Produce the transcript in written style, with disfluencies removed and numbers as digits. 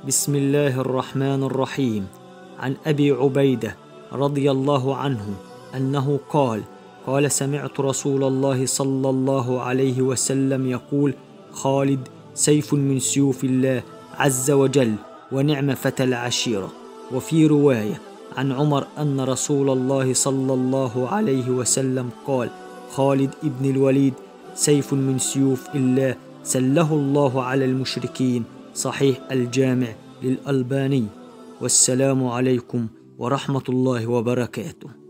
بسم الله الرحمن الرحيم. عن أبي عبيدة رضي الله عنه أنه قال سمعت رسول الله صلى الله عليه وسلم يقول: خالد سيف من سيوف الله عز وجل، ونعم فتى العشيرة. وفي رواية عن عمر أن رسول الله صلى الله عليه وسلم قال: خالد ابن الوليد سيف من سيوف الله سله الله على المشركين. صحيح الجامع للألباني. والسلام عليكم ورحمة الله وبركاته.